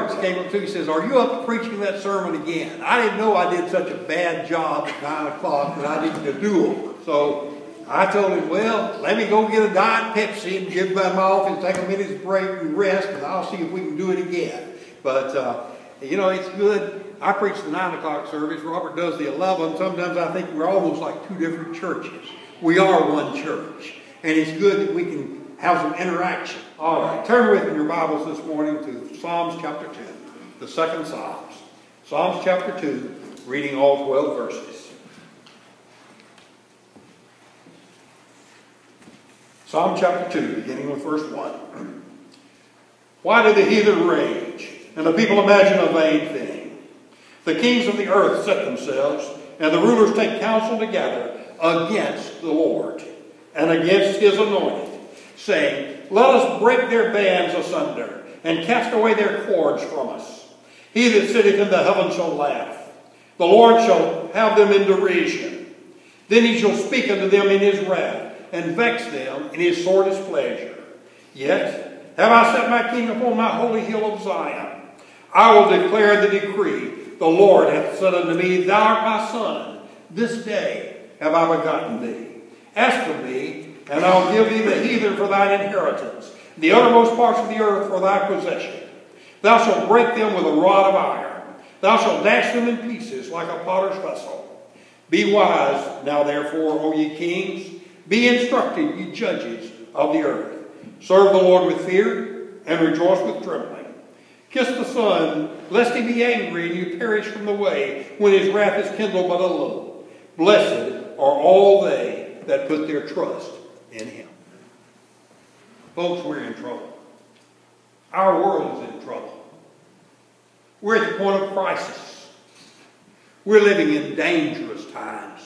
Roberts came up to me and says, "Are you up to preaching that sermon again?" I didn't know I did such a bad job at 9 o'clock that I needed a do-over. So I told him, well, let me go get a Diet Pepsi and give my office, take a minute's break and rest, and I'll see if we can do it again. But, you know, it's good. I preach the 9 o'clock service. Robert does the 11. Sometimes I think we're almost like two different churches. We are one church. And it's good that we can have some interaction. All right, turn with me in your Bibles this morning to Psalms chapter 2, the second Psalms. Psalms chapter 2, reading all 12 verses. Psalm chapter 2, beginning with verse 1. Why do the heathen rage, and the people imagine a vain thing? The kings of the earth set themselves, and the rulers take counsel together against the Lord and against his anointed, saying, let us break their bands asunder, and cast away their cords from us. He that sitteth in the heavens shall laugh. The Lord shall have them in derision. Then he shall speak unto them in his wrath, and vex them in his sore displeasure. Yet have I set my king upon my holy hill of Zion. I will declare the decree. The Lord hath said unto me, thou art my son. This day have I begotten thee. Ask of me, and I will give thee the heathen for thine inheritance, the uttermost parts of the earth for thy possession. Thou shalt break them with a rod of iron. Thou shalt dash them in pieces like a potter's vessel. Be wise now therefore, O ye kings. Be instructed, ye judges of the earth. Serve the Lord with fear, and rejoice with trembling. Kiss the Son, lest he be angry, and you perish from the way, when his wrath is kindled but a little. Blessed are all they that put their trust in him. Folks, we're in trouble. Our world is in trouble. We're at the point of crisis. We're living in dangerous times.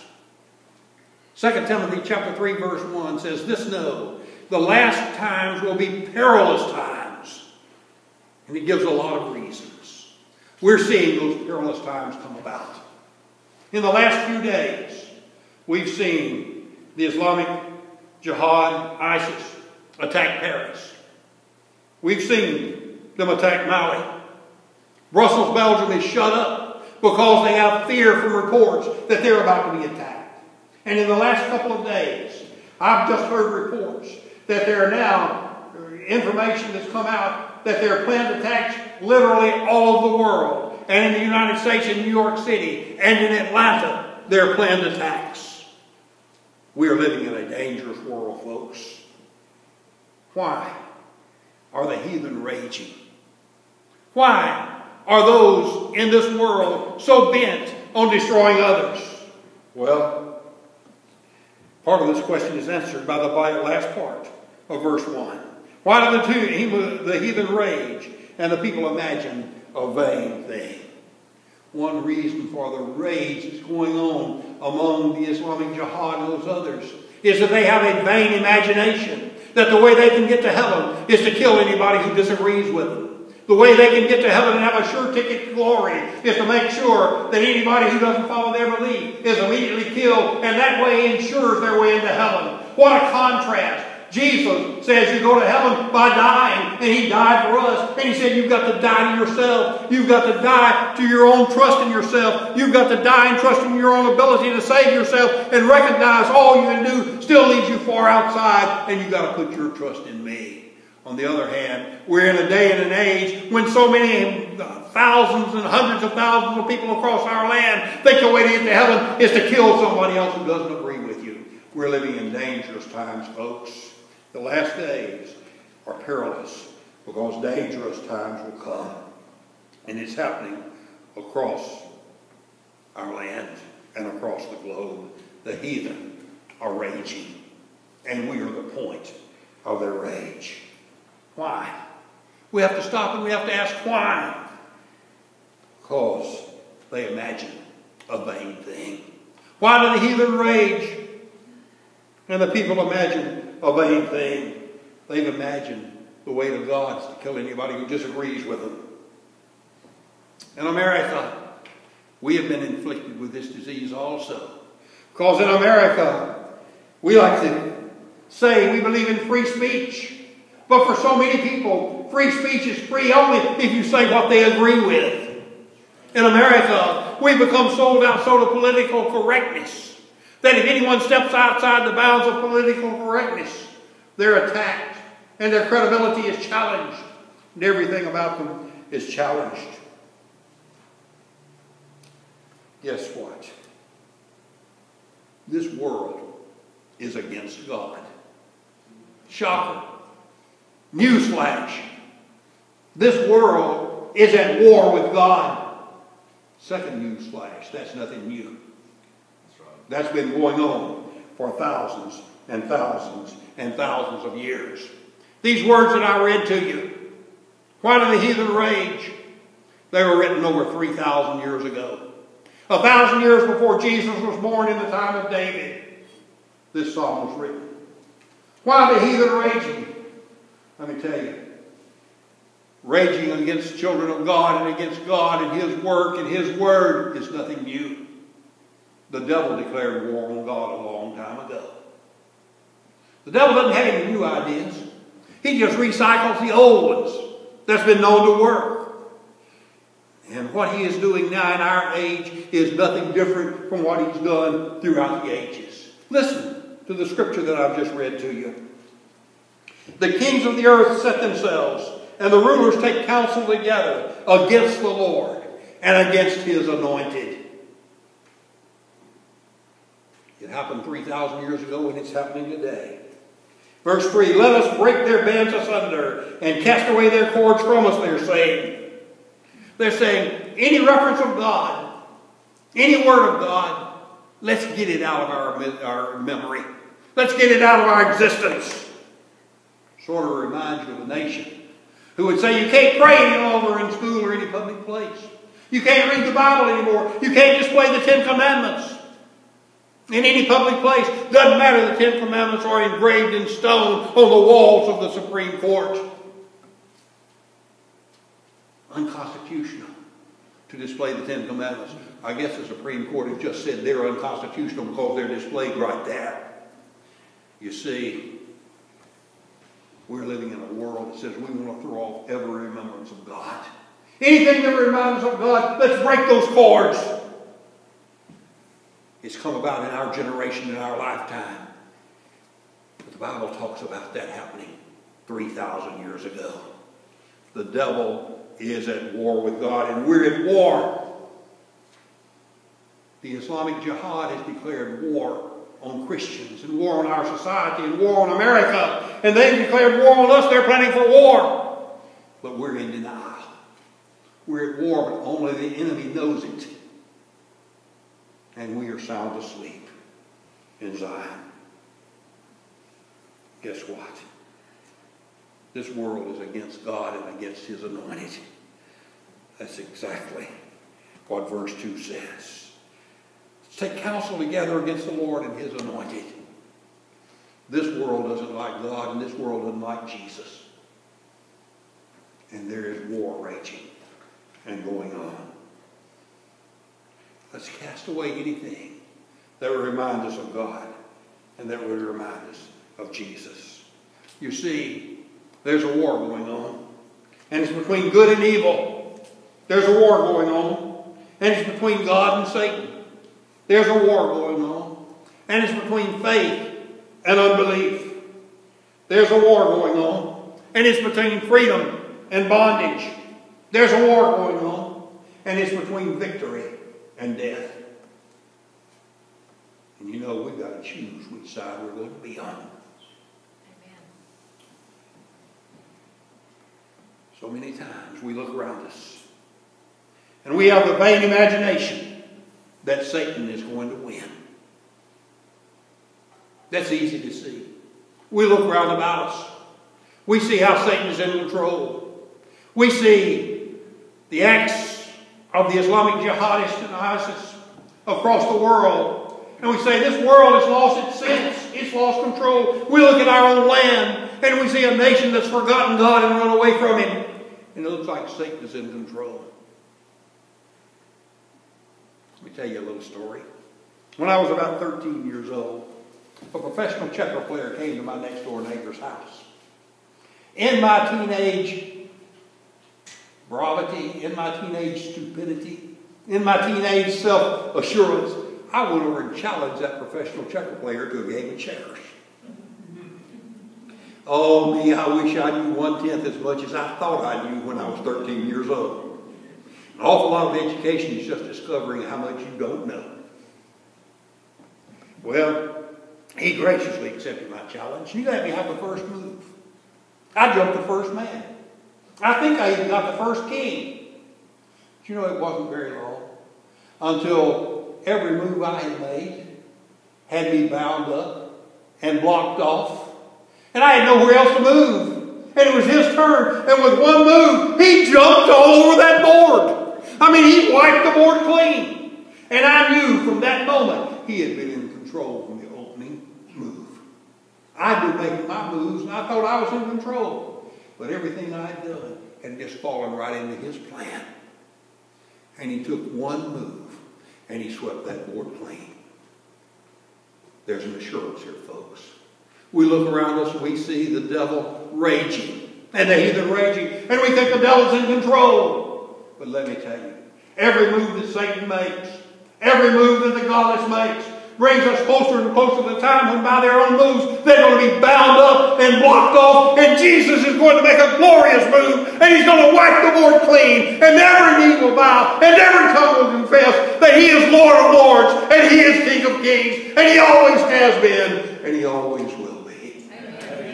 2 Timothy chapter 3 verse 1 says, this know, the last times will be perilous times. And it gives a lot of reasons. We're seeing those perilous times come about. In the last few days, we've seen the Islamic Jihad, ISIS, attack Paris. We've seen them attack Mali. Brussels, Belgium is shut up because they have fear from reports that they're about to be attacked. And in the last couple of days, I've just heard reports that there are now information that's come out that there are planned attacks literally all over the world. And in the United States, in New York City, and in Atlanta, there are planned attacks. We are living in a dangerous world, folks. Why are the heathen raging? Why are those in this world so bent on destroying others? Well, part of this question is answered by the last part of verse 1. Why do the heathen rage and the people imagine a vain thing? One reason for the rage that's going on among the Islamic Jihad and those others is that they have a vain imagination that the way they can get to heaven is to kill anybody who disagrees with them. The way they can get to heaven and have a sure ticket to glory is to make sure that anybody who doesn't follow their belief is immediately killed, and that way ensures their way into heaven. What a contrast. Jesus says you go to heaven by dying, and he died for us. And he said you've got to die to yourself. You've got to die to your own trust in yourself. You've got to die and trust in your own ability to save yourself and recognize all you can do still leaves you far outside, and you've got to put your trust in me. On the other hand, we're in a day and an age when so many thousands and hundreds of thousands of people across our land think the way to get to heaven is to kill somebody else who doesn't agree with you. We're living in dangerous times, folks. The last days are perilous because dangerous times will come. And it's happening across our land and across the globe. The heathen are raging, and we are the point of their rage. Why? We have to stop and we have to ask why. Because they imagine a vain thing. Why do the heathen rage and the people imagine a vain thing? They've imagined the way to God is to kill anybody who disagrees with them. In America, we have been inflicted with this disease also. Because in America, we like to say we believe in free speech. But for so many people, free speech is free only if you say what they agree with. In America, we've become sold out so to political correctness that if anyone steps outside the bounds of political correctness, they're attacked and their credibility is challenged and everything about them is challenged. Guess what? This world is against God. Shocker. Newsflash. This world is at war with God. Second newsflash. That's nothing new. That's been going on for thousands and thousands and thousands of years. These words that I read to you, why do the heathen rage? They were written over 3,000 years ago. 1,000 years before Jesus was born in the time of David, this psalm was written. Why the heathen raging? Let me tell you. Raging against children of God and against God and His work and His word is nothing new. The devil declared war on God a long time ago. The devil doesn't have any new ideas. He just recycles the old ones that's been known to work. And what he is doing now in our age is nothing different from what he's done throughout the ages. Listen to the scripture that I've just read to you. The kings of the earth set themselves, and the rulers take counsel together against the Lord and against His anointed. It happened 3,000 years ago and it's happening today. Verse 3, let us break their bands asunder and cast away their cords from us, they're saying. They're saying, any reference of God, any word of God, let's get it out of our memory. Let's get it out of our existence. Sort of reminds you of a nation who would say you can't pray any longer in school or any public place. You can't read the Bible anymore. You can't display the 10 Commandments in any public place. Doesn't matter, the 10 Commandments are engraved in stone on the walls of the Supreme Court. Unconstitutional to display the 10 Commandments. I guess the Supreme Court has just said they're unconstitutional because they're displayed right there. You see, we're living in a world that says we want to throw off every remembrance of God. Anything that reminds us of God, let's break those cords. It's come about in our generation, in our lifetime. But the Bible talks about that happening 3,000 years ago. The devil is at war with God, and we're at war. The Islamic Jihad has declared war on Christians, and war on our society, and war on America. And they've declared war on us. They're planning for war. But we're in denial. We're at war, but only the enemy knows it. And we are sound asleep in Zion. Guess what? This world is against God and against His anointed. That's exactly what verse 2 says. Let's take counsel together against the Lord and His anointed. This world doesn't like God, and this world doesn't like Jesus. And there is war raging and going on. Let's cast away anything that would remind us of God and that would remind us of Jesus. You see, there's a war going on. And it's between good and evil. There's a war going on. And it's between God and Satan. There's a war going on. And it's between faith and unbelief. There's a war going on. And it's between freedom and bondage. There's a war going on. And it's between victory and death. And you know, we've got to choose which side we're going to be on. Amen. So many times we look around us and we have the vain imagination that Satan is going to win. That's easy to see. We look around about us. We see how Satan is in control. We see the acts of the Islamic jihadists and ISIS across the world. And we say, this world has lost its sense. It's lost control. We look at our own land and we see a nation that's forgotten God and run away from Him. And it looks like Satan is in control. Let me tell you a little story. When I was about 13 years old, a professional checker player came to my next door neighbor's house. In my teenage bravity, in my teenage stupidity, in my teenage self-assurance, I went over and challenged that professional checker player to a game of checkers. Oh, me, I wish I knew 1/10 as much as I thought I knew when I was 13 years old. An awful lot of education is just discovering how much you don't know. Well, he graciously accepted my challenge. He let me have the first move. I jumped the first man. I think I even got the first king. But you know, it wasn't very long until every move I had made had me bound up and blocked off. And I had nowhere else to move. And it was his turn. And with one move, he jumped all over that board. I mean, he wiped the board clean. And I knew from that moment he had been in control from the opening move. I'd been making my moves and I thought I was in control. But everything I'd done had just fallen right into his plan. And he took one move and he swept that board clean. There's an assurance here, folks. We look around us and we see the devil raging and the heathen raging, and we think the devil's in control. But let me tell you, every move that Satan makes, every move that the godless makes, brings us closer and closer to the time when by their own moves they're going to be bound up and blocked off, and Jesus is going to make a glorious move, and he's going to wipe the board clean, and every knee will bow, and every tongue will confess that he is Lord of Lords, and he is King of Kings, and he always has been, and he always will be. Amen.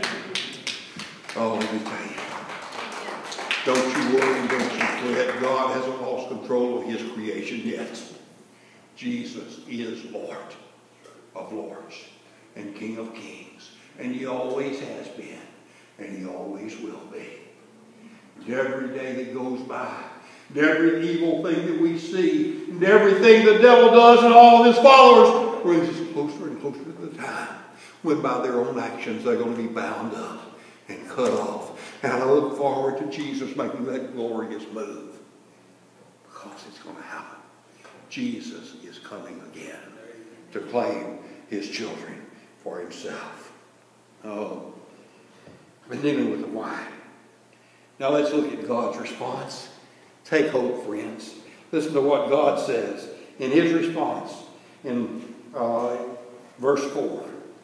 Oh, let me tell you, don't you worry, don't you fret. God hasn't lost control of his creation yet. Jesus is Lord of Lords and King of Kings, and he always has been, and he always will be. And every day that goes by, and every evil thing that we see, and everything the devil does and all of his followers brings us closer and closer to the time when by their own actions they're going to be bound up and cut off. And I look forward to Jesus making that glorious move, because it's going to happen. Jesus is coming again to claim his children for himself. Oh, I've been dealing with the why. Now let's look at God's response. Take hope, friends. Listen to what God says in his response in verse 4.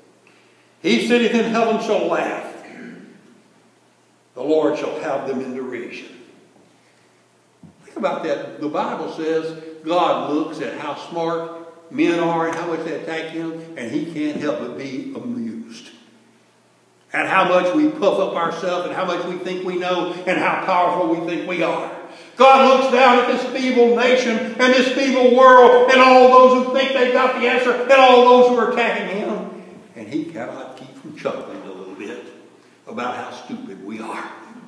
He sitteth in heaven shall laugh. The Lord shall have them in derision. Think about that. The Bible says God looks at how smart men are and how much they attack him, and he can't help but be amused at how much we puff up ourselves and how much we think we know and how powerful we think we are. God looks down at this feeble nation and this feeble world and all those who think they've got the answer and all those who are attacking him, and he cannot keep from chuckling a little bit about how stupid we are.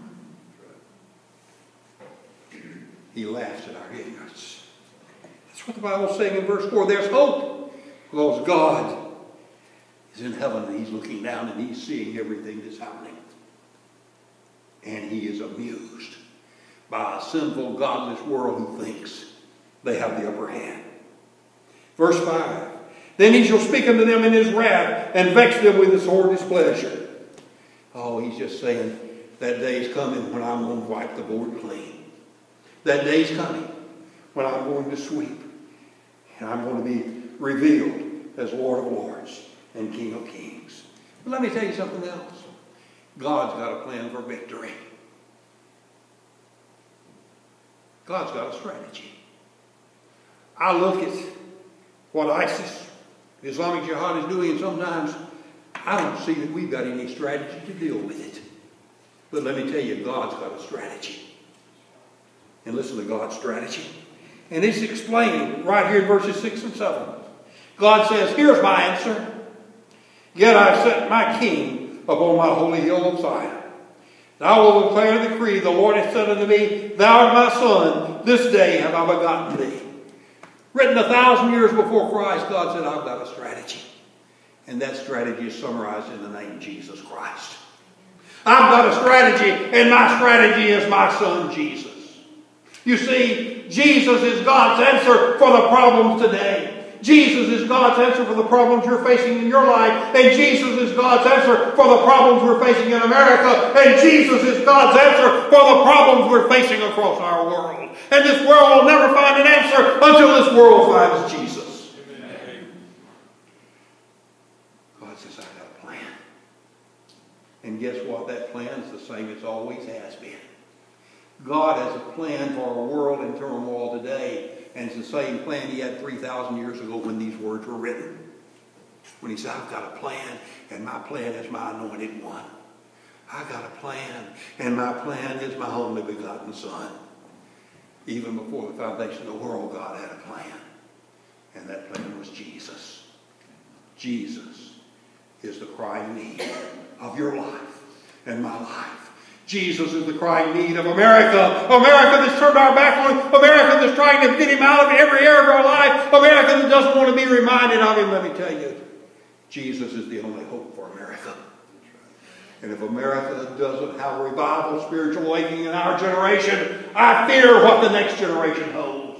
He laughs at our ignorance. That's what the Bible is saying in verse 4. There's hope, because God is in heaven and he's looking down and he's seeing everything that's happening. And he is amused by a sinful, godless world who thinks they have the upper hand. Verse 5. Then he shall speak unto them in his wrath and vex them with his sore displeasure. Oh, he's just saying that day's coming when I'm going to wipe the board clean. That day's coming when I'm going to sweep. And I'm going to be revealed as Lord of Lords and King of Kings. But let me tell you something else. God's got a plan for victory. God's got a strategy. I look at what ISIS, the Islamic Jihad, is doing, and sometimes I don't see that we've got any strategy to deal with it. But let me tell you, God's got a strategy. And listen to God's strategy. And it's explained right here in verses 6 and 7. God says, here's my answer. Yet I've set my king upon my holy hill of Zion. And I will declare and decree, the Lord hath said unto me, thou art my son, this day have I begotten thee. Written 1,000 years before Christ, God said, I've got a strategy. And that strategy is summarized in the name Jesus Christ. I've got a strategy, and my strategy is my son Jesus. You see, Jesus is God's answer for the problems today. Jesus is God's answer for the problems you're facing in your life. And Jesus is God's answer for the problems we're facing in America. And Jesus is God's answer for the problems we're facing across our world. And this world will never find an answer until this world finds Jesus. Amen. God says, I got a plan. And guess what? That plan is the same as always has been. God has a plan for our world in turmoil today. And it's the same plan he had 3,000 years ago when these words were written. When he said, I've got a plan, and my plan is my anointed one. I've got a plan, and my plan is my only begotten Son. Even before the foundation of the world, God had a plan. And that plan was Jesus. Jesus is the crying need of your life and my life. Jesus is the crying need of America. America that's turned our back on him. America that's trying to get him out of every area of our life. America that doesn't want to be reminded of him. Let me tell you, Jesus is the only hope for America. And if America doesn't have a revival, spiritual awakening in our generation, I fear what the next generation holds.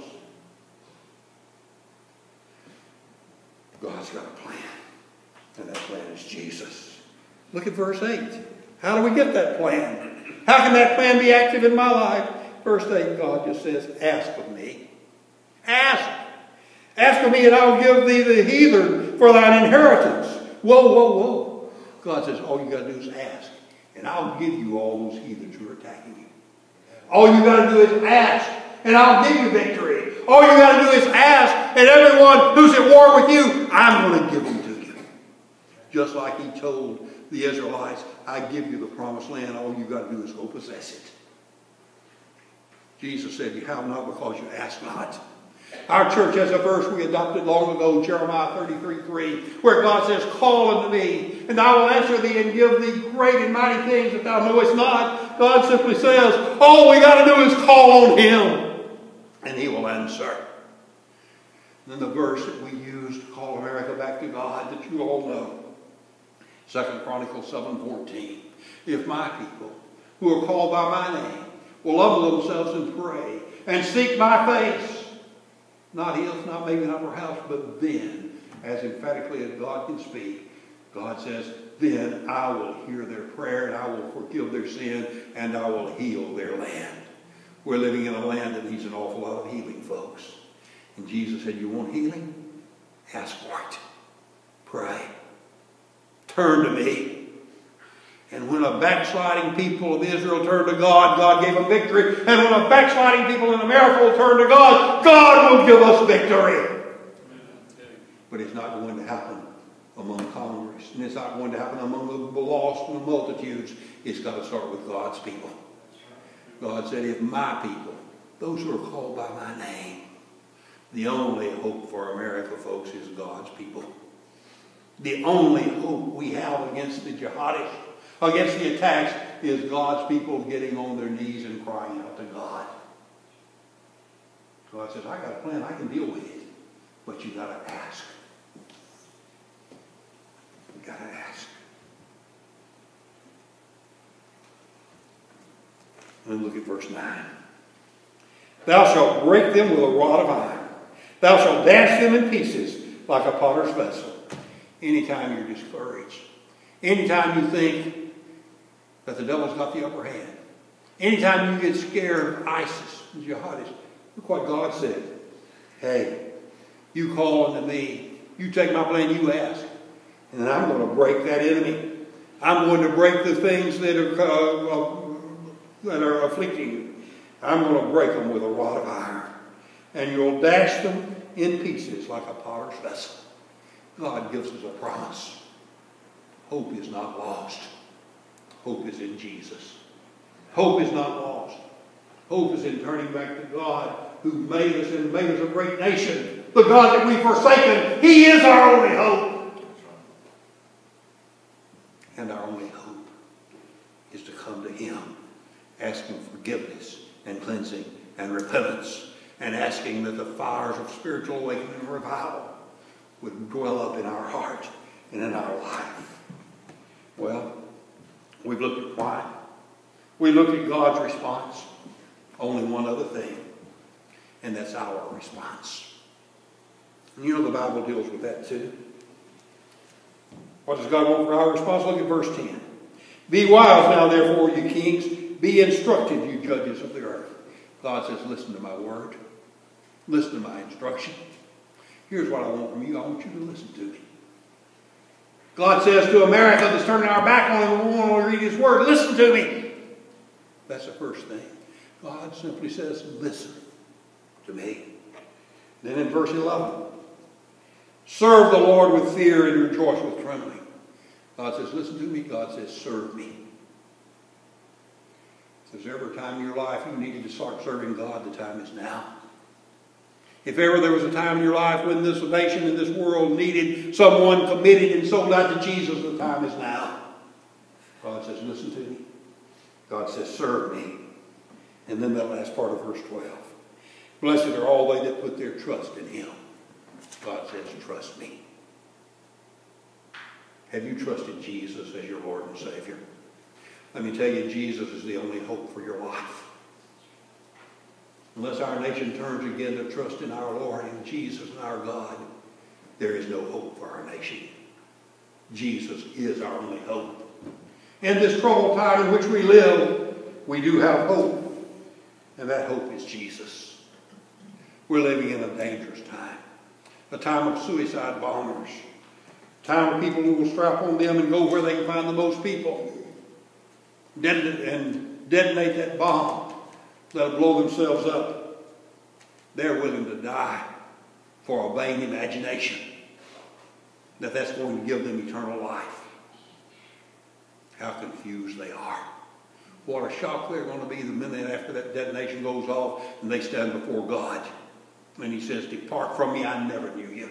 God's got a plan. And that plan is Jesus. Look at verse 8. How do we get that plan? How can that plan be active in my life? Verse 8, God just says, ask of me. Ask. Ask of me and I will give thee the heathen for thine inheritance. Whoa, whoa, whoa. God says, all you got to do is ask. And I'll give you all those heathens who are attacking you. All you got to do is ask. And I'll give you victory. All you got to do is ask. And everyone who's at war with you, I'm going to give them to you. Just like he told the Israelites, I give you the promised land. All you got to do is go possess it. Jesus said, you have not because you ask not. Our church has a verse we adopted long ago, Jeremiah 33:3, where God says, call unto me, and I will answer thee and give thee great and mighty things that thou knowest not. God simply says, all we got to do is call on him, and he will answer. And then the verse that we use to call America back to God that you all know. 2 Chronicles 7:14. If my people, who are called by my name, will humble themselves and pray, and seek my face, not his, not maybe not our house, but then, as emphatically as God can speak, God says, then I will hear their prayer, and I will forgive their sin, and I will heal their land. We're living in a land that needs an awful lot of healing, folks. And Jesus said, you want healing? Ask for it. Pray. Turn to me. And when a backsliding people of Israel turned to God, God gave them victory. And when a backsliding people in America will turn to God, God will give us victory. But it's not going to happen among Congress. And it's not going to happen among the lost and the multitudes. It's got to start with God's people. God said, if my people, those who are called by my name, the only hope for America, folks, is God's people. The only hope we have against the jihadists, against the attacks, is God's people getting on their knees and crying out to God. God says, I got a plan, I can deal with it. But you got to ask. You got to ask. And look at verse 9. Thou shalt break them with a rod of iron. Thou shalt dash them in pieces like a potter's vessel. Anytime you're discouraged, anytime you think that the devil's got the upper hand, anytime you get scared of ISIS and jihadists, look what God said. Hey, you call unto me, you take my plan, you ask, and then I'm going to break that enemy. I'm going to break the things that are afflicting you. I'm going to break them with a rod of iron, and you'll dash them in pieces like a potter's vessel. God gives us a promise. Hope is not lost. Hope is in Jesus. Hope is not lost. Hope is in turning back to God who made us and made us a great nation. The God that we've forsaken, he is our only hope. And our only hope is to come to him, asking forgiveness and cleansing and repentance, and asking that the fires of spiritual awakening and revival would dwell up in our heart and in our life. Well, we've looked at why. We looked at God's response. Only one other thing, and that's our response. And you know the Bible deals with that too. What does God want for our response? Look at verse 10. Be wise now, therefore, you kings. Be instructed, you judges of the earth. God says, listen to my word. Listen to my instruction. Here's what I want from you. I want you to listen to me. God says to America that's turning our back on him, we want to read his word, listen to me. That's the first thing. God simply says, listen to me. Then in verse 11, serve the Lord with fear and rejoice with trembling. God says, listen to me. God says, serve me. If there's ever a time in your life you needed to start serving God, the time is now. If ever there was a time in your life when this nation and this world needed someone committed and sold out to Jesus, the time is now. God says, listen to me. God says, serve me. And then that last part of verse 12. Blessed are all they that put their trust in him. God says, trust me. Have you trusted Jesus as your Lord and Savior? Let me tell you, Jesus is the only hope for your life. Unless our nation turns again to trust in our Lord and Jesus and our God, there is no hope for our nation. Jesus is our only hope. In this troubled time in which we live, we do have hope. And that hope is Jesus. We're living in a dangerous time. A time of suicide bombers. A time of people who will strap on them and go where they can find the most people. And detonate that bomb. That'll blow themselves up. They're willing to die for a vain imagination that that's going to give them eternal life. How confused they are. What a shock they're going to be the minute after that detonation goes off and they stand before God. And he says, depart from me, I never knew you.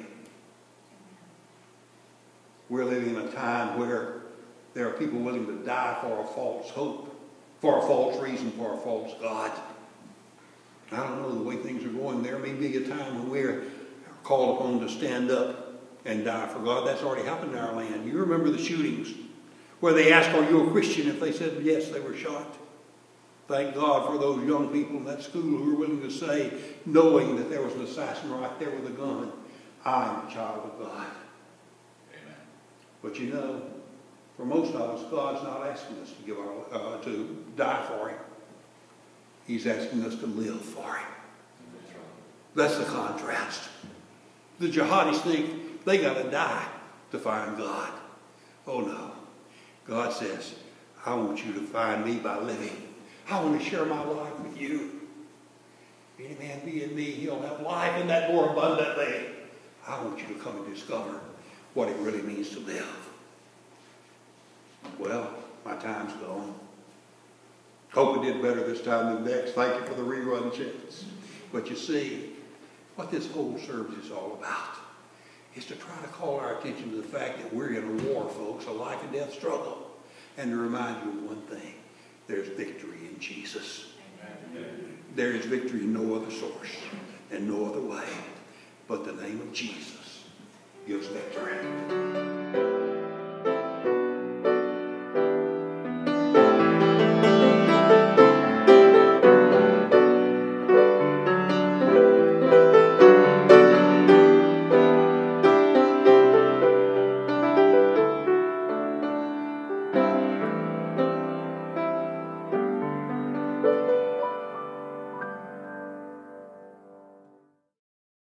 We're living in a time where there are people willing to die for a false hope, for a false reason, for a false God. I don't know the way things are going. There may be a time when we're called upon to stand up and die for God. That's already happened in our land. You remember the shootings where they asked, are you a Christian? If they said yes, they were shot. Thank God for those young people in that school who were willing to say, knowing that there was an assassin right there with a gun, I am a child of God. Amen. But you know, for most of us, God's not asking us to give to die for him. He's asking us to live for him. That's the contrast. The jihadis think they got to die to find God. Oh no. God says, I want you to find me by living. I want to share my life with you. If any man be in me, he'll have life and that more abundantly. I want you to come and discover what it really means to live. Well, my time's gone. Hope we did better this time than next. Thank you for the rerun chance. But you see, what this whole service is all about is to try to call our attention to the fact that we're in a war, folks, a life and death struggle. And to remind you of one thing, there's victory in Jesus. Amen. There is victory in no other source and no other way but the name of Jesus gives victory.